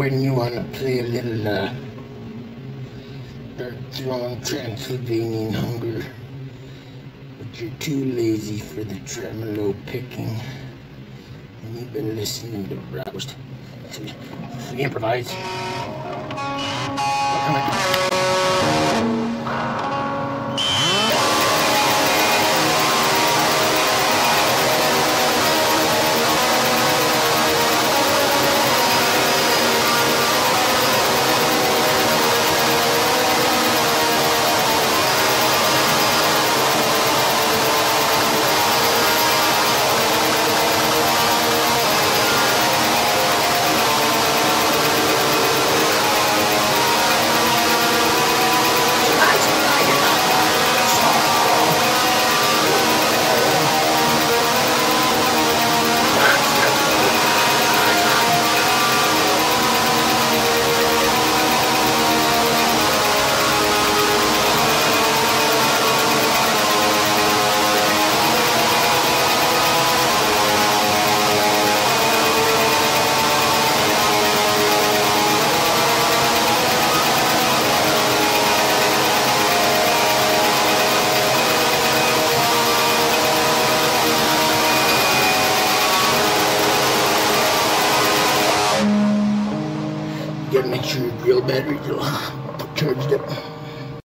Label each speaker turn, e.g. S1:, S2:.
S1: when you want to play a little Dark Throne Transylvanian Hunger, but you're too lazy for the tremolo picking, and you've been listening to Roused. So we improvise. You gotta make sure your grill batteries are charged up.